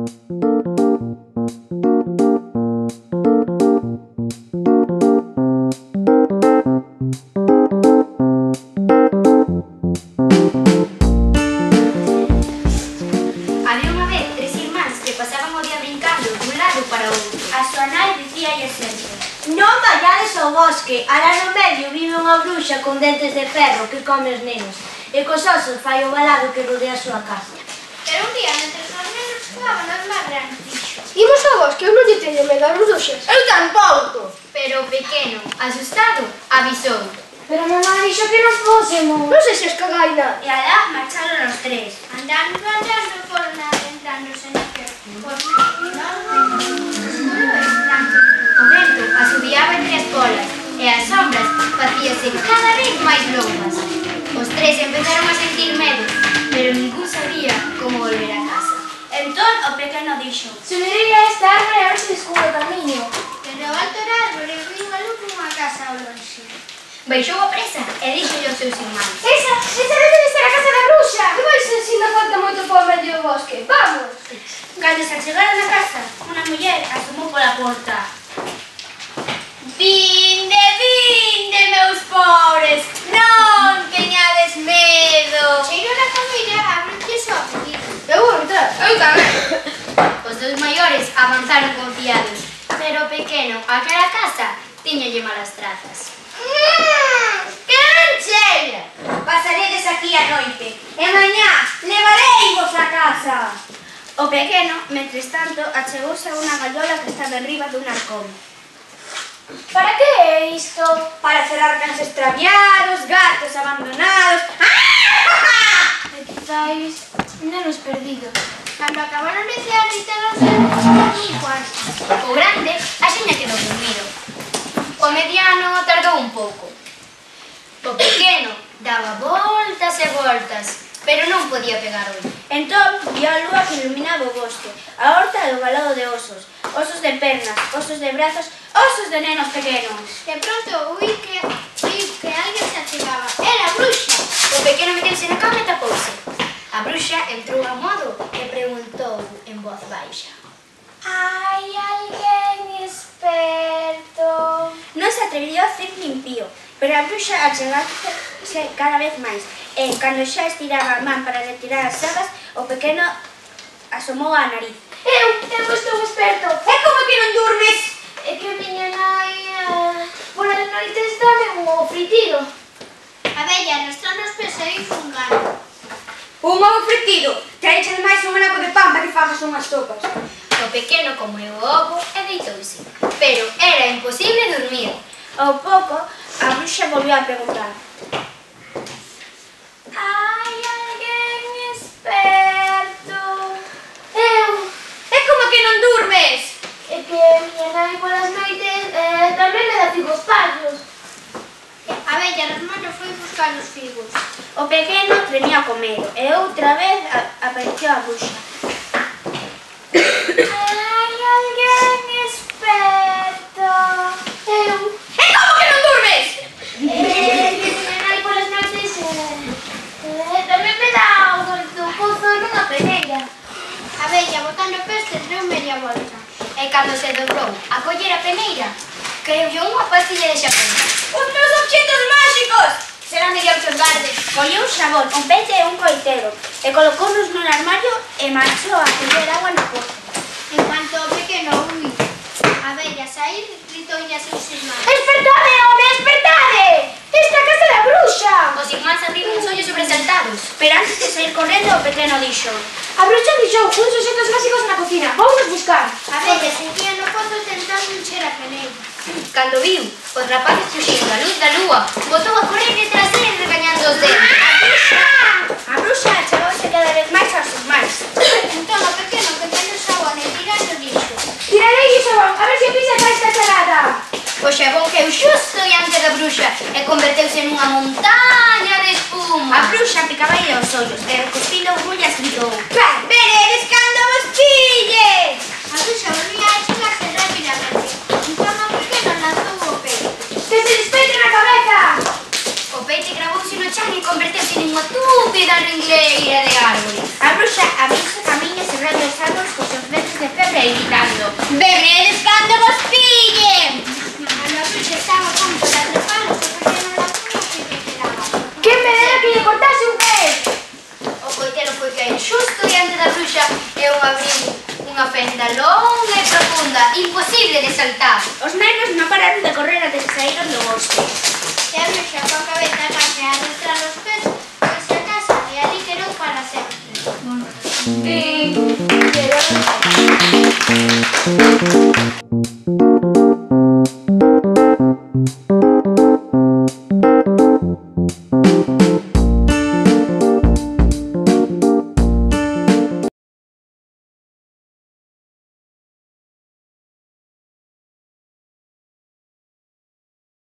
Había unha vez tres irmáns que pasaban o día brincando dun lado para outro. A súa nai dicíalle sempre: non vayades ao bosque, alá no medio vive unha bruxa con dentes de ferro que come os nenos e cos osos fai o balado que rodea a súa casa. Pero un día, mentre os nenos xogaban as madres, dixo: Imos ao bosque, eu non lle teño medo ás bruxas. eu tampouco. Pero o pequeno, asustado, avisou. Pero mamá dixo que non fósemos. Non sei se es cagaina. E alá marcharon os tres. Andando, foron adentrándose na que por O vento asubiaba entre as colas e as sombras facíase cada vez máis longas. Os tres empezaron a sentir medo, pero ningún sabía como volver a casa. Entón o pequeno dixo: Subirei a esta árbore a ver se descubro o camiño. Pero ao alto da árbore vi unha luz nunha casa ao lonxe. Baixou a presa e díxolle aos seus irmáns: Esa debe ser a casa da bruxa. Que vais se ainda falta moito para o medio do bosque. Vamos. Cando se achegaron a casa, unha muller asomou pola porta. Vinde, vinde, meus pobres, non teñades medo. Cheiro na familia, abre só a pedir. Eu vou entrar. Eu tamén. Os dous maiores avanzaron confiados, pero o pequeno, aquela casa, tiñalle malas trazas. Que non cheira. Pasaredes aquí a noite e mañá levareivos a casa. O pequeno, mentres tanto, achegouse a unha gallola que estaba enriba dun arcón. Para que é isto? Para cerrar cans extraviados, gatos abandonados. E quizáis nenos perdidos. Cando acabaron de cear e teronse un cuarto. O grande axiña quedou dormido. O mediano tardou un pouco. O pequeno daba voltas e voltas, pero non podía pegar ollo. Entón, vio a lúa que iluminaba o bosque, a horta e o balado de osos, osos de pernas, osos de brazos, osos de nenos pequenos. De pronto vi que alguén se achegaba. Era a bruxa. O pequeno meteuse na cama e tapouse. A bruxa entrou a modo e preguntou en voz baixa: Hai alguén esperto? Non se atrevió a hacer nin pío, pero a bruxa achegase cada vez máis, e cando xa estiraba a man para retirar as sabas, o pequeno asomou a nariz. Eu estou esperto. É como que non durmes? É que miña nai polas noites dame un ovo fritido. A bella arrastrando os pés e hizo un gano. Un ovo fritido, traeches máis un anaco de pan para que fagas unhas sopas. O pequeno comeu o ovo e deitouse, pero era imposible dormir. Ao pouco, a bruxa volveu a preguntar: Hai alguén esperto? Eu. É como que non durmes? É que miña nai polas noites tamén me dá figos pardos. A bella resmano foi buscar os figos. O pequeno tremía con medo e outra vez apareceu a bruxa. Hai alguén esperto? Eu. É como que non durmes? Que miña nai polas noites tamén me dá o do pozo nunha peneira. A bella botando pestes deu media volta. E cando se dobrou a coller a peneira, creulle unha pastilla de xabón. Os meus obxetos máxicos! Será medio absurdarde. Colleu un xabón, un pente e un coitero e colocounos nun armario e marchou a coller agua no pozo. En cuanto o pequeno ui, a bella saír, gritoulle a seus irmáns: Espertade, home, espertade! Esta casa da bruxa! Os irmáns abriron os ollos sobresaltados, pero antes de sair correndo o pequeno dixo: A bruxa deixou uns obxetos básicos na cocina. Vamos buscar. A bella seguía no pozo tentando encher a peneira. Cando viu os rapaces fuxindo a luz da lúa, botou a correr detrás deles regañando os dedos. A bruxa achegouse cada vez máis aos irmáns. Entón o pequeno que ten o xabón e tirando dixo: Tirarei o xabón, a ver se pisas a esta charada. O xabón queu xusto diante da bruxa e converteuse nunha montaña de espuma. A bruxa picaballe os ollos e recuspindo agullas gritou: veredes cando vos chille! a bruxa volvía a chegarse rápidamente. Entón o pequeno lanzou o peito. Que se despeite na cabeza. O peite gravouse no chan e converteuse nunha túpida ringleira de árbores. A bruxa abriuse camiño cerrando os árboles cos seus dedos aí gritando. Veredes cando vos pillen! A la bruxa estaba a punto de atraparlo, porque non la pudo que lle quedaba. Que me dera que lle cortase un pé! O coitelo foi caer xusto diante da bruxa e eu abriu unha fenda longa e profunda, imposible de saltar. Os nenos non pararon de correr até que saíron do bosque. E a bruxa coa cabeza case a arrastrar os pés, pois a casa e ali quedou para sempre.